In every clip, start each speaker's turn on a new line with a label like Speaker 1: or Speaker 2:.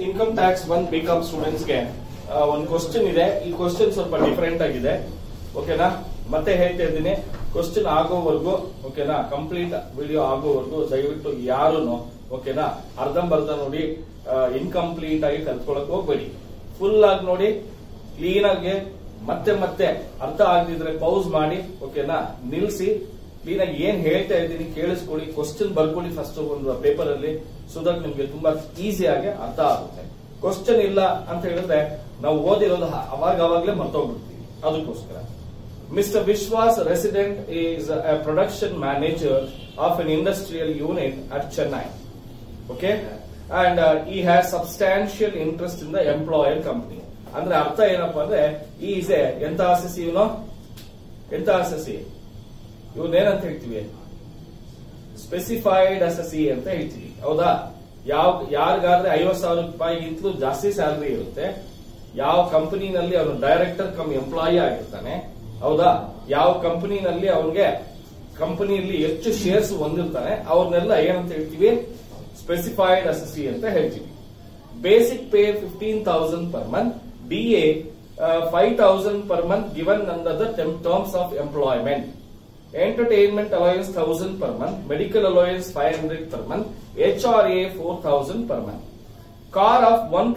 Speaker 1: Income tax 1 BCom students ಗೆ ಒಂದು question ಇದೆ. ಈ ಕ್ವಶನ್ ಸ್ವಲ್ಪ ಡಿಫರೆಂಟ್ ಆಗಿದೆ. ಓಕೆನಾ, ಮತ್ತೆ ಹೇಳ್ತಾ ಇದ್ದೀನಿ, ಕ್ವಶನ್ ಆಗೋವರೆಗೂ ಓಕೆನಾ, ಕಂಪ್ಲೀಟ್ ವಿಡಿಯೋ ಆಗೋವರೆಗೂ ದಯವಿಟ್ಟು ಯಾರು ಓಕೆನಾ ಅರ್ಧಂಬರ್ಧ ನೋಡಿ, ಇನ್ಕಂಪ್ಲೀಟ್ ಆಗಿ ಕಲ್ತ್ಕೊಳಕ್ ಹೋಗ್ಬೇಡಿ. ಫುಲ್ ಆಗಿ ನೋಡಿ, ಕ್ಲೀನ್ ಆಗಿ ಮತ್ತೆ ಮತ್ತೆ ಅರ್ಥ ಆಗದಿದ್ರೆ ಪೌಸ್ ಮಾಡಿ ಓಕೆನಾ, ನಿಲ್ಸಿ ಕ್ಲೀನ್ ಆಗಿ ಏನ್ ಹೇಳ್ತಾ ಇದ್ದೀನಿ ಕೇಳಿಸ್ಕೊಳ್ಳಿ. ಕ್ವಶನ್ ಬರ್ಕೊಳ್ಳಿ ಫಸ್ಟ್ ಒಂದು ಪೇಪರ್ ಅಲ್ಲಿ, ಸೊ ದಟ್ ನಿಮ್ಗೆ ತುಂಬಾ ಈಸಿ ಆಗಿ ಅರ್ಥ ಆಗುತ್ತೆ. ಕ್ವಶನ್ ಇಲ್ಲ ಅಂತ ಹೇಳಿದ್ರೆ ನಾವು ಓದಿರೋದು ಅವಾಗಲೇ ಮರ್ತೋಗ್ಬಿಡ್ತೀವಿ. ಅದಕ್ಕೋಸ್ಕರ mister Vishwas resident is a production manager of an industrial unit at Chennai. Okay, and he has substantial interest in the employer company. ಅಂದ್ರೆ ಅರ್ಥ ಏನಪ್ಪಾ ಅಂದ್ರೆ, ಈಸ್ ಎ ಎಂತ ಆಸಸಿ ಇವನು, ಎಂತ ಆಸಸಿ ಇವನೇನಂತ ಹೇಳ್ತೀವಿ, ಸ್ಪೆಸಿಫೈಡ್ ಅಸಸಿ ಅಂತ ಹೇಳ್ತೀವಿ. ಹೌದಾ, ಯಾರಿಗಾದ್ರೆ 50,000 ರೂಪಾಯಿಗಿಂತಲೂ ಜಾಸ್ತಿ ಸ್ಯಾಲರಿ ಇರುತ್ತೆ, ಯಾವ ಕಂಪನಿನಲ್ಲಿ ಅವನು ಡೈರೆಕ್ಟರ್ ಕಮ್ ಎಂಪ್ಲಾಯಿ ಆಗಿರ್ತಾನೆ, ಹೌದಾ, ಯಾವ ಕಂಪನಿನಲ್ಲಿ ಅವನಿಗೆ ಕಂಪನಿಯಲ್ಲಿ ಹೆಚ್ಚು ಶೇರ್ಸ್ ಹೊಂದಿರ್ತಾನೆ, ಅವ್ರನ್ನೆಲ್ಲ ಏನಂತ ಹೇಳ್ತೀವಿ, ಸ್ಪೆಸಿಫೈಡ್ ಅಸಸಿ ಅಂತ ಹೇಳ್ತೀವಿ. Basic pay 15,000 per month, DA 5,000 per month given under the terms of employment. Entertainment allowance 1,000 per month, medical allowance 500 per month, HRA 4,000 per month. Car of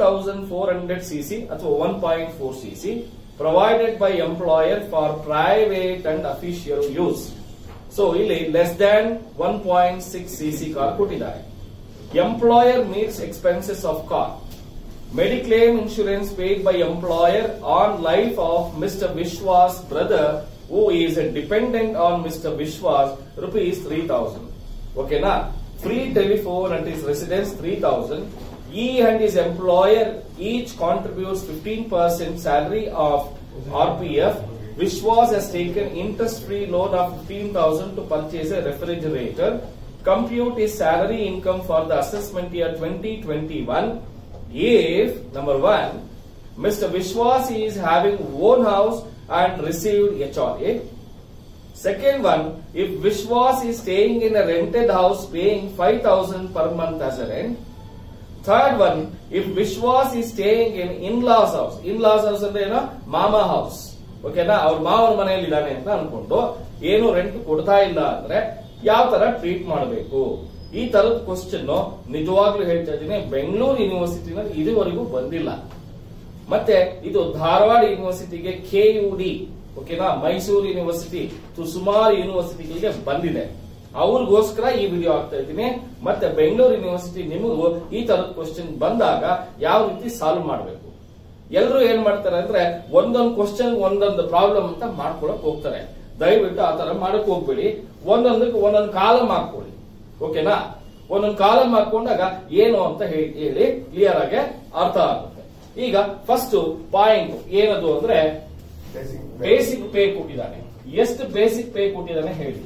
Speaker 1: 1,400 cc ಅಥವಾ 1.4 cc provided by employer for private and official use. So ಇಲ್ಲಿ less than 1.6 cc car ಕೊಟ್ಟಿದ್ದಾರೆ. Employer meets expenses of car. Mediclaim insurance paid by employer on life of Mr. Vishwas' brother, who is a dependent on Mr. Vishwas, rupees 3,000. Okay, na? Free telephone at his residence 3,000. He and his employer each contributes 15% salary of RPF. Vishwas has taken interest-free loan of 15,000 to purchase a refrigerator. Compute his salary income for the assessment year 2021. If number 1, Mr. Vishwas is having own house and received HRA. Second one, if Vishwas is staying in a rented house paying 5,000 per month as a rent. Third one, if Vishwas is staying in in-laws house. In-laws house ಅಂದ್ರೆ ಏನೋ ಮಾಮಾ house. ಓಕೆನಾ, ಅವ್ರ ಮಾವನ ಮನೆಯಲ್ಲಿ ಇದ್ದಾನೆ ಅಂತ ಅನ್ಕೊಂಡು ಏನು ರೆಂಟ್ ಕೊಡ್ತಾ ಇಲ್ಲ ಅಂದ್ರೆ ಯಾವ ತರ ಟ್ರೀಟ್ ಮಾಡಬೇಕು, ಈ ತರದ ಕ್ವಶನ್ ನಿಜವಾಗ್ಲೂ ಹೇಳ್ತಾ ಇದ್ದೀನಿ, ಬೆಂಗಳೂರು ಯೂನಿವರ್ಸಿಟಿನಲ್ಲಿ ಇದುವರೆಗೂ ಬಂದಿಲ್ಲ. ಮತ್ತೆ ಇದು ಧಾರವಾಡ ಯೂನಿವರ್ಸಿಟಿಗೆ KUD, ಓಕೆನಾ, ಮೈಸೂರು ಯೂನಿವರ್ಸಿಟಿ, ಸುಮಾರು ಯೂನಿವರ್ಸಿಟಿಗಳಿಗೆ ಬಂದಿದೆ. ಅವ್ರಿಗೋಸ್ಕರ ಈ ವಿಡಿಯೋ ಆಗ್ತಾ ಇದ್ದೀನಿ. ಮತ್ತೆ ಬೆಂಗಳೂರು ಯೂನಿವರ್ಸಿಟಿ ನಿಮಗೂ ಈ ತರದ ಕ್ವಶನ್ ಬಂದಾಗ ಯಾವ ರೀತಿ ಸಾಲ್ವ್ ಮಾಡಬೇಕು. ಎಲ್ಲರೂ ಏನ್ ಮಾಡ್ತಾರೆ ಅಂದ್ರೆ ಒಂದೊಂದು ಕ್ವಶನ್ ಒಂದೊಂದು ಪ್ರಾಬ್ಲಮ್ ಅಂತ ಮಾಡ್ಕೊಳಕ್ ಹೋಗ್ತಾರೆ. ದಯವಿಟ್ಟು ಆ ತರ ಮಾಡಕ್ ಹೋಗ್ಬೇಡಿ. ಒಂದೊಂದಕ್ಕೆ ಒಂದೊಂದು ಕಾಲಮ್ ಹಾಕೊಳ್ಳಿ. ಓಕೆನಾ, ಒಂದೊಂದು ಕಾಲಮ್ ಹಾಕೊಂಡಾಗ ಏನು ಅಂತ ಹೇಳಿ ಕ್ಲಿಯರ್ ಆಗಿ ಅರ್ಥ ಆಗುತ್ತೆ. ಈಗ ಫಸ್ಟ್ ಪಾಯಿಂಟ್ ಏನದು ಅಂದ್ರೆ ಬೇಸಿಕ್ ಪೇ ಕೊಟ್ಟಿದ್ದಾನೆ. ಎಷ್ಟು ಬೇಸಿಕ್ ಪೇ ಕೊಟ್ಟಿದ್ದಾನೆ ಹೇಳಿ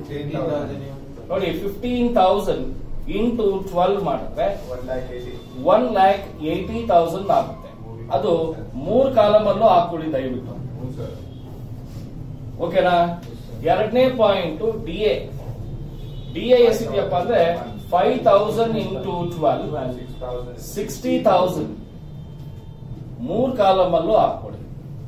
Speaker 1: ನೋಡಿ. 15,000 ಇಂಟು 12 ಮಾಡಿದ್ರೆ 1,80,000 ಆಗುತ್ತೆ. ಅದು 3 ಕಾಲಮ್ ಅಲ್ಲೂ ಹಾಕೊಳ್ಳಿ ದಯವಿಟ್ಟು. ಓಕೆನಾ. ಎರಡನೇ ಪಾಯಿಂಟ್ DA. DA ಎಷ್ಟಿದೆಯಪ್ಪ ಅಂದ್ರೆ 5,000 ಇಂಟು 12 60,000. 3 ಕಾಲಮ್ ಅಲ್ಲೂ ಹಾಕೊಳ್ಳಿ.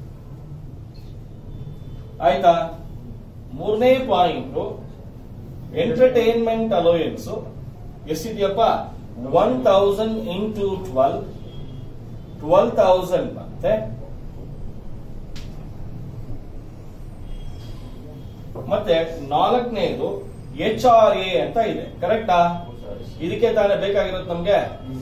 Speaker 1: ಆಯ್ತಾ. ಮೂರನೇ ಪಾಯಿಂಟ್ ಎಂಟರ್ಟೈನ್ಮೆಂಟ್ ಅಲೋಯನ್ಸ್ ಎಷ್ಟಿದೆಯಪ್ಪ 1,000 ಇಂಟು 12,000 ಮತ್ತೆ ಮತ್ತೆ ನಾಲ್ಕನೇದು HRA ಅಂತ ಇದೆ. ಕರೆಕ್ಟಾ? ಇದಕ್ಕೆ ತಾನೇ ಬೇಕಾಗಿರೋದು ನಮ್ಗೆ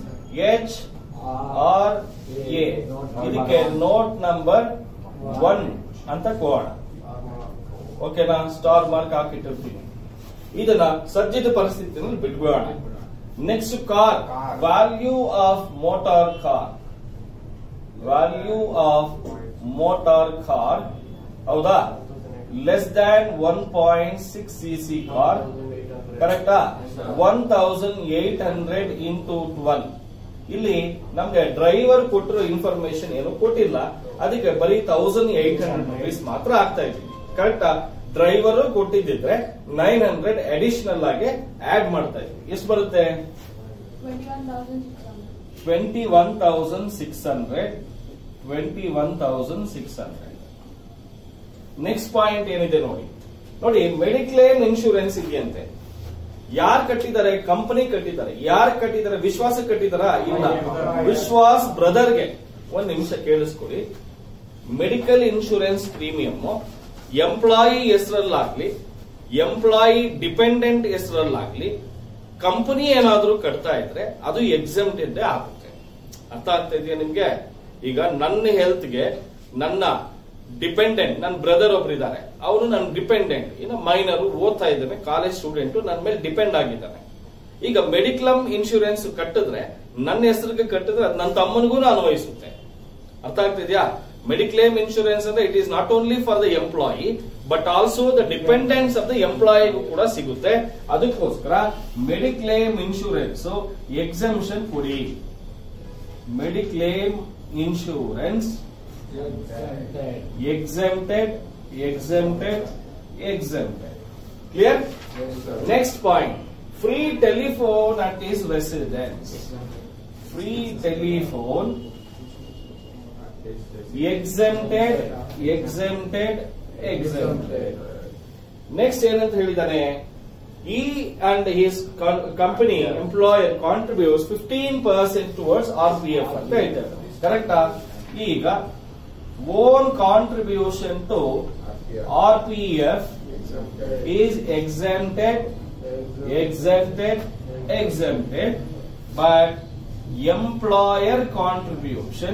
Speaker 1: HRA. ಇದಕ್ಕೆ ನೋಟ್ ನಂಬರ್ 1 ಅಂತ ಕೊಡೋಣ. ಓಕೆನಾ, ಸ್ಟಾರ್ ಮಾರ್ಕ್ ಹಾಕಿಟ್ಟಿರ್ತೀನಿ. ಇದನ್ನ ಸಜ್ಜಿತ ಪರಿಸ್ಥಿತಿಯಲ್ಲಿ ಬಿಟ್ಬಿಡೋಣ. Next car, value of motor car. Value of motor car ಹೌದಾ, ಲೆಸ್ ದ್ಯಾನ್ 1.6 cc ಕಾರ್. ಕರೆಕ್ಟಾ? 1,800 ಇಂಟು 12. ಇಲ್ಲಿ ನಮ್ಗೆ ಡ್ರೈವರ್ ಕೊಟ್ಟಿರೋ ಇನ್ಫಾರ್ಮೇಶನ್ ಏನು ಕೊಟ್ಟಿಲ್ಲ, ಅದಕ್ಕೆ ಬರೀ 1,800 rupees ಮಾತ್ರ ಆಗ್ತಾ ಇದೆ. ಕರೆಕ್ಟಾ? ಡ್ರೈವರ್ ಕೊಟ್ಟಿದ್ದಿದ್ರೆ 900 ಅಡಿಷನಲ್ ಆಗಿ ಆಡ್ ಮಾಡ್ತಾ ಇದ್ವಿ. ಎಷ್ಟು ಬರುತ್ತೆ? 21,600. ನೆಕ್ಸ್ಟ್ ಪಾಯಿಂಟ್ ಏನಿದೆ ನೋಡಿ ಮೆಡಿಕ್ಲೇಮ್ ಇನ್ಶೂರೆನ್ಸ್ ಇದೆಯಂತೆ. ಯಾರು ಕಟ್ಟಿದ್ದಾರೆ? ಕಂಪನಿ ಕಟ್ಟಿದ್ದಾರೆ. ಯಾರು ಕಟ್ಟಿದ್ದಾರೆ? ವಿಶ್ವಾಸ ಕಟ್ಟಿದಾರ? ಇಲ್ಲ, ವಿಶ್ವಾಸ್ ಬ್ರದರ್ಗೆ. ಒಂದ್ ನಿಮಿಷ ಕೇಳಿಸ್ಕೊಡಿ. ಮೆಡಿಕಲ್ ಇನ್ಶೂರೆನ್ಸ್ ಪ್ರೀಮಿಯಂ ಎಂಪ್ಲಾಯಿ ಹೆಸರಲ್ಲಾಗ್ಲಿ, ಎಂಪ್ಲಾಯಿ ಡಿಪೆಂಡೆಂಟ್ ಹೆಸರಲ್ಲಾಗ್ಲಿ ಕಂಪನಿ ಏನಾದ್ರೂ ಕಟ್ತಾ ಇದ್ರೆ ಅದು ಎಕ್ಸೆಂಪ್ಟೆಡ್ ಆಗುತ್ತೆ. ಅರ್ಥ ಆಗ್ತಾ ಇದೆಯಾ ನಿಮ್ಗೆ? ಈಗ ನನ್ನ ಹೆಲ್ತ್ಗೆ ನನ್ನ ಡಿಪೆಂಡೆಂಟ್, ನನ್ನ ಬ್ರದರ್ ಒಬ್ರು ಇದ್ದಾರೆ, ಅವನು ನನ್ನ ಡಿಪೆಂಡೆಂಟ್, ಇನ್ನು ಮೈನರ್ ಓದ್ತಾ ಇದ್ದಾನೆ, ಕಾಲೇಜ್ ಸ್ಟೂಡೆಂಟ್, ನನ್ನ ಮೇಲೆ ಡಿಪೆಂಡ್ ಆಗಿದ್ದಾನೆ. ಈಗ ಮೆಡಿಕ್ಲಮ್ ಇನ್ಶೂರೆನ್ಸ್ ಕಟ್ಟಿದ್ರೆ ನನ್ನ ಹೆಸರಿಗೆ ಕಟ್ಟಿದ್ರೆ ಅದು ನನ್ನ ತಮ್ಮನಿಗೂ ಅನ್ವಯಿಸುತ್ತೆ. ಅರ್ಥ ಆಗ್ತಿದ್ಯಾ? ಮೆಡಿಕ್ಲೇಮ್ ಇನ್ಶೂರೆನ್ಸ್ ಅಂದ್ರೆ it is not only for the employee but also the dependents of the ಎಂಪ್ಲಾಯಿಗೂ ಕೂಡ ಸಿಗುತ್ತೆ. ಅದಕ್ಕೋಸ್ಕರ ಮೆಡಿಕ್ಲೇಮ್ ಇನ್ಶೂರೆನ್ಸ್ ಎಕ್ಸೆಂಪ್ಷನ್ ಕೊಡಿ. Mediclaim insurance exempted. Clear? Next point, free telephone at his residence. Free telephone exempted. Next ಏನಂತ ಹೇಳಿದಾನೆ? He and his company employer contributes 15% towards RPF ಅಂತ ಹೇಳ್ತಾರೆ. ಕರೆಕ್ಟಾ? ಈಗ own contribution to RPF is exempted, but employer contribution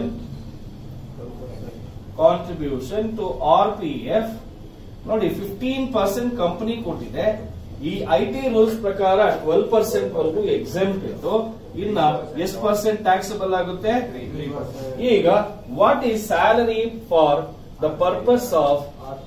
Speaker 1: to RPF ನೋಡಿ 15% company ಕೊಟ್ಟಿದೆ. ಈ IT rules ಪ್ರಕಾರ 12% ವರೆಗೂ ಎಕ್ಸೆಂಪ್ಟ್ ಇತ್ತು. ಇನ್ನ ಎಷ್ಟು ಪರ್ಸೆಂಟ್ ಟ್ಯಾಕ್ಸಬಲ್ ಆಗುತ್ತೆ? ಈಗ what is salary for the purpose of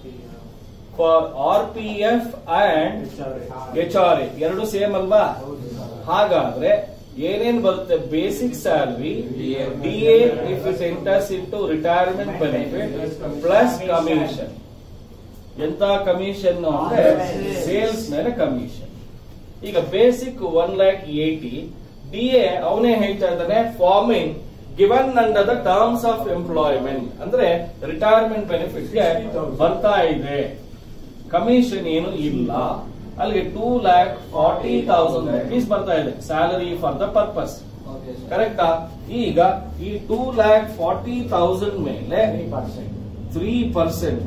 Speaker 1: RPF and HRA ಎರಡು ಸೇಮ್ ಅಲ್ವಾ? ಹಾಗಾದ್ರೆ ಏನೇನ್ ಬರುತ್ತೆ? Basic salary, DA if it enters into retirement benefit plus commission. ಎಂತ ಕಮಿಷನ್ ಅಂದ್ರೆ ಸೇಲ್ಸ್ ಮೇಲೆ ಕಮಿಷನ್. ಈಗ ಬೇಸಿಕ್ 1,80,000, DA ಅವನೇ ಹೇಳ್ತಾ ಇದ್ದಾನೆ forming given under the terms of employment ಅಂದ್ರೆ ರಿಟೈರ್ಮೆಂಟ್ ಬೆನಿಫಿಟ್ ಗೆ ಬರ್ತಾ ಇದೆ. ಕಮಿಷನ್ ಏನು ಇಲ್ಲ. ಅಲ್ಲಿಗೆ 2,40,000 rupees ಬರ್ತಾ ಇದೆ ಸ್ಯಾಲರಿ ಫಾರ್ ದ ಪರ್ಪಸ್. ಕರೆಕ್ಟಾ? ಈಗ ಈ 2,40,000 ಮೇಲೆ 3%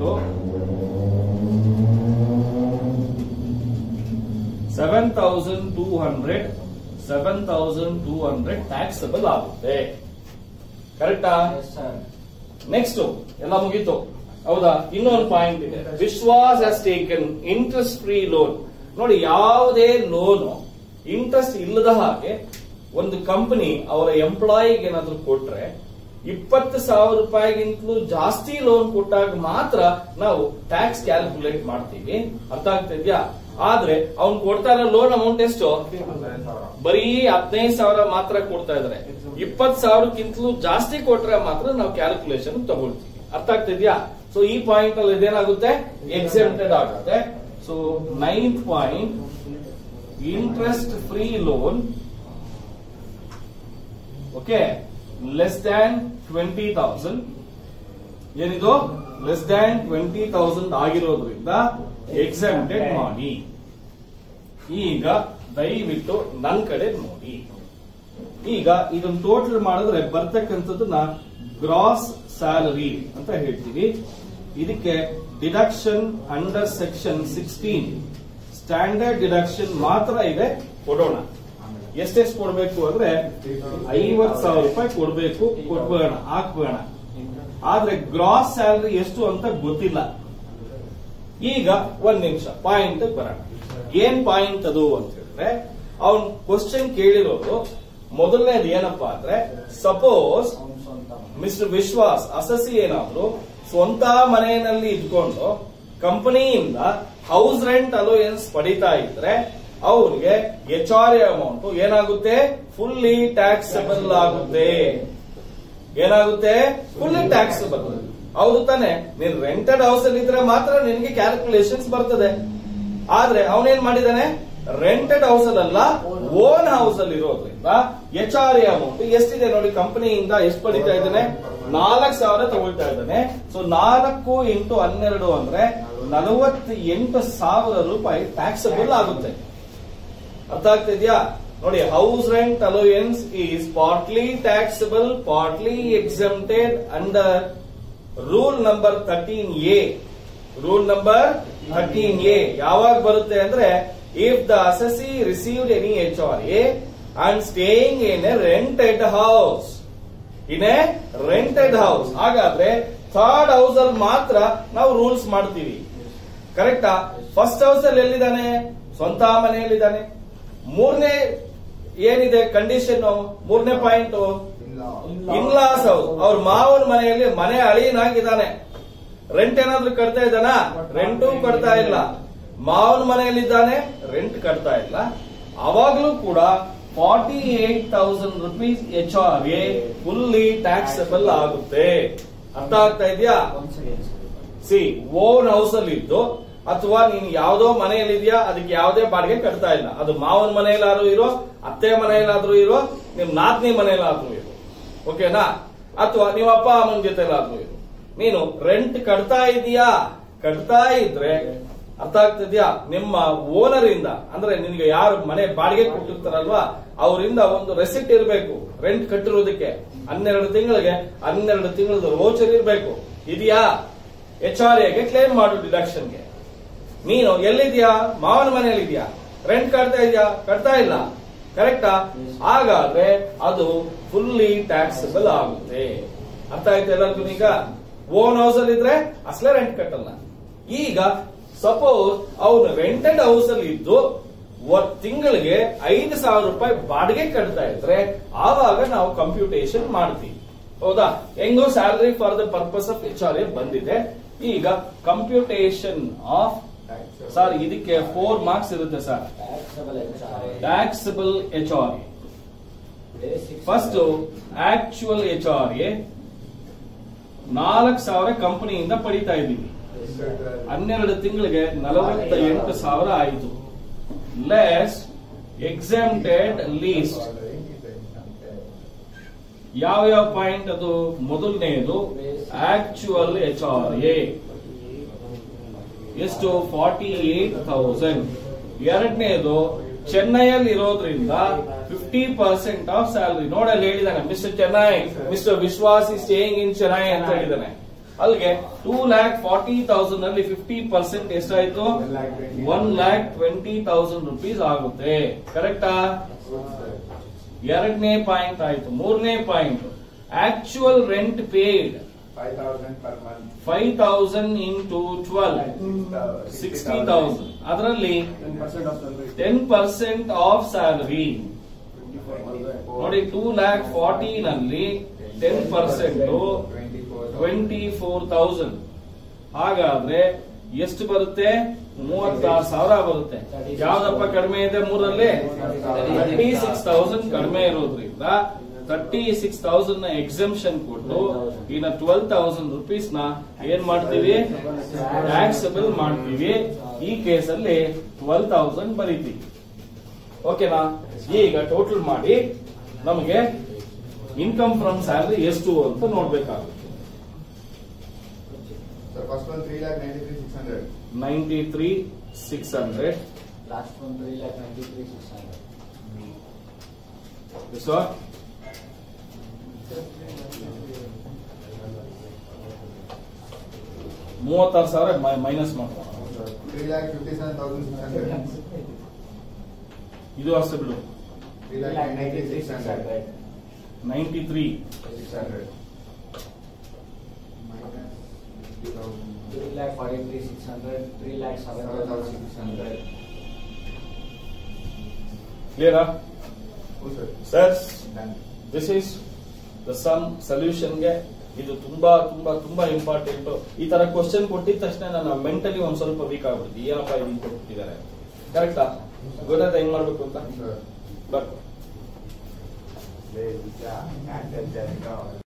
Speaker 1: 7,200 ಟ್ಯಾಕ್ಸಬಲ್ ಆಗುತ್ತೆ. ಕರೆಕ್ಟಾ? ನೆಕ್ಸ್ಟ್ ಎಲ್ಲ ಮುಗೀತು ಹೌದಾ? ಇನ್ನೊಂದು ಪಾಯಿಂಟ್ ಇದೆ. Vishwas has taken interest free loan. ನೋಡಿ, ಯಾವುದೇ ಲೋನ್ ಇಂಟ್ರೆಸ್ಟ್ ಇಲ್ಲದ ಹಾಗೆ ಒಂದು ಕಂಪನಿ ಅವರ ಎಂಪ್ಲಾಯಿಗೆ ಏನಾದ್ರೂ ಕೊಟ್ರೆ 20,000 ರೂಪಾಯಿಗಿಂತಲೂ ಜಾಸ್ತಿ ಲೋನ್ ಕೊಟ್ಟಾಗ ಮಾತ್ರ ನಾವು ಟ್ಯಾಕ್ಸ್ ಕ್ಯಾಲ್ಕುಲೇಟ್ ಮಾಡ್ತೀವಿ. ಅರ್ಥ ಆಗ್ತಿದ್ಯಾ? ಆದ್ರೆ ಅವ್ನು ಕೊಡ್ತಾ ಇರೋ ಲೋನ್ ಅಮೌಂಟ್ ಎಷ್ಟು? ಬರೀ 15,000 ಮಾತ್ರ ಕೊಡ್ತಾ ಇದಾರೆ. 20,000ಕ್ಕಿಂತಲೂ ಜಾಸ್ತಿ ಕೊಟ್ರೆ ಮಾತ್ರ ನಾವು ಕ್ಯಾಲ್ಕುಲೇಷನ್ ತಗೊಳ್ತೀವಿ. ಅರ್ಥ ಆಗ್ತಿದ್ಯಾ? ಸೊ ಈ ಪಾಯಿಂಟ್ ಅಲ್ಲಿ ಇದೇನಾಗುತ್ತೆ? ಎಕ್ಸೆಂಪ್ಟೆಡ್ ಆಗುತ್ತೆ. So 9th point, interest free loan okay less than 20,000. ಏನಿದು? ಲೆಸ್ ದ್ಯಾನ್ 20,000 ಆಗಿರೋದ್ರಿಂದ ಎಕ್ಸೆಂಪ್ಟೆಡ್ ಮಾಡಿ. ಈಗ ದಯವಿಟ್ಟು ನನ್ನ ಕಡೆ ನೋಡಿ. ಈಗ ಇದನ್ನ ಟೋಟಲ್ ಮಾಡಿದ್ರೆ ಬರ್ತಕ್ಕಂಥದ್ದನ್ನ ಗ್ರಾಸ್ ಸ್ಯಾಲರಿ ಅಂತ ಹೇಳ್ತೀವಿ. ಇದಕ್ಕೆ deduction under section 16 standard deduction ಮಾತ್ರ ಇದೆ. ಕೊಡೋಣ. ಎಷ್ಟೆಷ್ಟು ಕೊಡಬೇಕು ಅಂದ್ರೆ 50,000 ರೂಪಾಯಿ ಕೊಡಬೇಕು. ಕೊಡ್ಬೇಡ, ಹಾಕ್ಬೇಡ. ಆದ್ರೆ ಗ್ರಾಸ್ ಸ್ಯಾಲರಿ ಎಷ್ಟು ಅಂತ ಗೊತ್ತಿಲ್ಲ. ಈಗ ಒಂದ್ ನಿಮಿಷ ಪಾಯಿಂಟ್ ಬರೋಣ. ಏನ್ ಪಾಯಿಂಟ್ ಅದು ಅಂತ ಹೇಳಿದ್ರೆ, ಅವನ್ ಕ್ವಶನ್ ಕೇಳಿರೋದು ಮೊದಲನೇದು ಏನಪ್ಪಾ ಅಂದ್ರೆ, ಸಪೋಸ್ ಮಿಸ್ಟರ್ ವಿಶ್ವಾಸ್ ಅಸಸಿ ಏನಾದ್ರು ಸ್ವಂತ ಮನೆಯಲ್ಲಿ ಇದ್ಕೊಂಡು ಕಂಪನಿಯಿಂದ ಹೌಸ್ ರೆಂಟ್ ಅಲೋಯನ್ಸ್ ಪಡಿತಾ ಇದ್ರೆ ಅವ್ರಿಗೆ HRA ಅಮೌಂಟ್ ಏನಾಗುತ್ತೆ? ಫುಲ್ಲಿ ಟ್ಯಾಕ್ಸಬಲ್ ಆಗುತ್ತೆ. ಏನಾಗುತ್ತೆ? Fully taxable. ಹೌದು ತಾನೆ? ನೀನ್ ರೆಂಟೆಡ್ ಹೌಸ್ ಅಲ್ಲಿ ಇದ್ರೆ ಮಾತ್ರ ನಿನ್ಗೆ ಕ್ಯಾಲ್ಕುಲೇಷನ್ಸ್ ಬರ್ತದೆ. ಆದ್ರೆ ಅವನೇನ್ ಮಾಡಿದಾನೆ? ರೆಂಟೆಡ್ ಹೌಸ್ ಅಲ್ಲ, ಓನ್ ಹೌಸ್ ಅಲ್ಲಿ ಇರೋದ್ರಿಂದ HRA ಅಮೌಂಟ್ ಎಷ್ಟಿದೆ ನೋಡಿ, ಕಂಪನಿಯಿಂದ ಎಷ್ಟು ಪಡಿತಾ ಇದ್ದಾನೆ, 4,000 ತಗೊಳ್ತಾ ಇದ್ದಾನೆ. ಸೊ 4 ಇಂಟು 12 ಅಂದ್ರೆ 48,000 ರೂಪಾಯಿ ಟ್ಯಾಕ್ಸಬಲ್ ಆಗುತ್ತೆ. ಅರ್ಥ ಆಗ್ತಿದ್ಯಾ ನೋಡಿ, house rent allowance is partly taxable, partly exempted under rule number 13A. Rule number 13A ಯಾವಾಗ ಬರುತ್ತೆ ಅಂದ್ರೆ, if the assessee received any HRA and staying in a rented house, in a rented house. ಹಾಗಾದ್ರೆ third house ಅಲ್ಲಿ ಮಾತ್ರ ನಾವು rules ಮಾಡ್ತೀವಿ, ಕರೆಕ್ಟಾ? First house ಅಲ್ಲಿ ಎಲ್ಲಿದ್ದಾನೆ, ಸ್ವಂತ ಮನೆಯಲ್ಲಿದ್ದಾನೆ. ಮೂರನೇ ಏನಿದೆ ಕಂಡೀಷನ್, ಮೂರನೇ ಪಾಯಿಂಟ್ ಇನ್ಲಾಸ್ ಹೌಸ್, ಅವ್ರ ಮಾವನ ಮನೆಯಲ್ಲಿ ಮನೆ ಅಳಿಯನಾಗಿದ್ದಾನೆ. ರೆಂಟ್ ಏನಾದ್ರೂ ಕಟ್ತಾ ಇದ್ದಾನ, ರೆಂಟು ಕಟ್ತಾ ಇಲ್ಲ. ಮಾವನ ಮನೆಯಲ್ಲಿದ್ದಾನೆ, ರೆಂಟ್ ಕಟ್ತಾ ಇಲ್ಲ. ಅವಾಗ್ಲೂ ಕೂಡ 48,000 rupees HRA ಫುಲ್ಲಿ ಟ್ಯಾಕ್ಸಬಲ್ ಆಗುತ್ತೆ. ಅರ್ಥ ಆಗ್ತಾ ಇದೆಯಾ? ಸಿ, ಓನ್ ಹೌಸ್ ಅಲ್ಲಿ ಇದ್ದು ಅಥವಾ ನೀನು ಯಾವ್ದೋ ಮನೆಯಲ್ಲಿದ್ಯಾ, ಅದಕ್ಕೆ ಯಾವುದೇ ಬಾಡಿಗೆ ಕಟ್ತಾ ಇಲ್ಲ, ಅದು ಮಾವನ ಮನೆಯಲ್ಲಾದ್ರೂ ಇರೋ, ಅತ್ತೆ ಮನೆಯಲ್ಲಾದ್ರೂ ಇರೋ, ನಿಮ್ ನಾದ್ನಿ ಮನೆಯಲ್ಲಾದ್ರೂ ಇರೋ, ಓಕೆನಾ? ಅಥವಾ ನೀವು ಅಪ್ಪ ಅಮ್ಮನ ಜೊತೆಲಾದ್ರೂ ಇರೋ, ನೀನು ರೆಂಟ್ ಕಟ್ತಾ ಇದೀಯಾ, ಕಟ್ತಾ ಇದ್ರೆ ಅರ್ಥ ಆಗ್ತಿದ್ಯಾ, ನಿಮ್ಮ ಓನರ್ ಇಂದ ಅಂದ್ರೆ ನಿನ್ಗೆ ಯಾರು ಮನೆ ಬಾಡಿಗೆ ಕೊಟ್ಟಿರ್ತಾರಲ್ವಾ ಅವರಿಂದ ಒಂದು ರೆಸಿಪ್ಟ್ ಇರಬೇಕು ರೆಂಟ್ ಕಟ್ಟಿರೋದಕ್ಕೆ. 12 ತಿಂಗಳಿಗೆ 12 ತಿಂಗಳದ ವೋಚರ್ ಇರಬೇಕು. ಇದೆಯಾ? HRAಗೆ ಕ್ಲೇಮ್ ಮಾಡು ಡಿಡಕ್ಷನ್ಗೆ. ನೀನು ಎಲ್ಲಿದ್ಯಾ, ಮಾವನ ಮನೆಯಲ್ಲಿ ಇದೆಯಾ, ರೆಂಟ್ ಕಟ್ತಾ ಇದೆಯಾ, ಕಟ್ತಾ ಇಲ್ಲ, ಕರೆಕ್ಟಾ? ಹಾಗಾದ್ರೆ ಅದು ಫುಲ್ಲಿ ಟ್ಯಾಕ್ಸಬಲ್ ಆಗುತ್ತೆ. ಅರ್ಥ ಆಯ್ತು ಎಲ್ಲರಿಗೂ? ಈಗ ಓನ್ ಹೌಸ್ ಅಲ್ಲಿ ಇದ್ರೆ ಅಸಲೇ ರೆಂಟ್ ಕಟ್ಟಲ್ಲ. ಈಗ ಸಪೋಸ್ ಅವನು ರೆಂಟೆಡ್ ಹೌಸ್ ಅಲ್ಲಿ ಇದ್ದು ತಿಂಗಳಿಗೆ 5,000 ರೂಪಾಯಿ ಬಾಡಿಗೆ ಕಟ್ತಾ ಇದ್ರೆ ಆವಾಗ ನಾವು ಕಂಪ್ಯೂಟೇಷನ್ ಮಾಡ್ತೀವಿ. ಹೌದಾ? ಹೆಂಗೋ salary for the purpose of HRA ಬಂದಿದೆ. ಈಗ ಕಂಪ್ಯೂಟೇಷನ್ ಆಫ್ ಸರ್, ಇದಕ್ಕೆ 4 ಮಾರ್ಕ್ಸ್ ಇರುತ್ತೆ sir. Taxable HRA first, actual HRA 4,000 ಕಂಪನಿಯಿಂದ ಪಡಿತಾ ಇದ್ದೀವಿ. 12 ತಿಂಗಳಿಗೆ 48,000 ಆಯಿತು. Less exempted least. ಯಾವ ಪಾಯಿಂಟ್ ಅದು? ಮೊದಲನೇದು ಆಕ್ಚುಯಲ್ HRA ಎಷ್ಟು? 48,000. ಎರಡನೇದು ಚೆನ್ನೈಯಲ್ಲಿ ಇರೋದ್ರಿಂದ 50% ಆಫ್ ಸ್ಯಾಲರಿ. ನೋಡಲ್ಲಿ ಹೇಳಿದಾನೆ mister Chennai, mister Vishwas is staying in Chennai ಅಂತ ಹೇಳಿದಾನೆ. ಅಲ್ಲಿಗೆ 2,40,000 ನಲ್ಲಿ 50% ಎಷ್ಟಾಯ್ತು? 1,20,000 ರೂಪೀಸ್ ಆಗುತ್ತೆ. ಕರೆಕ್ಟಾ? ಎರಡನೇ ಪಾಯಿಂಟ್ ಆಯ್ತು. ಮೂರನೇ point actual rent paid 5,000 into 12 60,000. ಅದರಲ್ಲಿ 10% ಆಫ್ ಸ್ಯಾಲರಿ ನೋಡಿ. 2,40,000 ನಲ್ಲಿ 10% 24,000. ಹಾಗಾದ್ರೆ ಎಷ್ಟು ಬರುತ್ತೆ? 36,000 ಬರುತ್ತೆ. ಯಾವ್ದಪ್ಪ ಕಡಿಮೆ ಇದೆ? ಮೂರಲ್ಲಿ 36,000 ಕಡಿಮೆ ಇರೋದ್ರಿಂದ 36,000 ನ ಎಕ್ಸೆಂಪ್ಷನ್ ಕೊಟ್ಟು ಇನ್ನ 12,000 ರೂಪೀಸ್ ನ ಏನ್ ಮಾಡ್ತೀವಿ? ಟ್ಯಾಕ್ಸಬಲ್ ಮಾಡ್ತೀವಿ. ಈ ಕೇಸಲ್ಲಿ 12,000 ಬರೀತೀವಿ. ಓಕೆನಾ? ಈಗ ಟೋಟಲ್ ಮಾಡಿ ನಮಗೆ ಇನ್ಕಮ್ ಫ್ರಮ್ ಸ್ಯಾಲರಿ ಎಷ್ಟು ಅಂತ ನೋಡ್ಬೇಕಾಗುತ್ತೆ.
Speaker 2: First one 3,93,600.
Speaker 1: 93,600.
Speaker 3: Last one 3,93,600.
Speaker 1: This one? $36,000 minus ಮಾಡ್ತಾರೆ.
Speaker 2: 3,57,600.
Speaker 1: ಇದು ಅಷ್ಟೇ ಬಿಡು.
Speaker 2: 3,93,600.
Speaker 1: 93,600.
Speaker 3: 3,43,600. 3,07,600.
Speaker 1: Clear?
Speaker 2: Oh, sir.
Speaker 1: Sir,
Speaker 2: Done.
Speaker 1: this is the sum solution ಗೆ ಇದು ತುಂಬಾ ತುಂಬಾ ತುಂಬಾ ಇಂಪಾರ್ಟೆಂಟ್. ಈ ತರ ಕ್ವಶನ್ ಕೊಟ್ಟಿದ ತಕ್ಷಣ ನಾನು ಮೆಂಟಲಿ ಒಂದ್ ಸ್ವಲ್ಪ ವೀಕ್ ಆಗ್ಬಿಡ್ತೀನಿ. ಏನಪ್ಪ ಇದು ಕೊಟ್ಟಿದ್ದಾರೆ, ಕರೆಕ್ಟಾ? ಗೊತ್ತಾಯ್ತಾ ಹೆಂಗ್ ಮಾಡ್ಬೇಕು ಅಂತ?
Speaker 2: Sir.
Speaker 1: ಬಟ್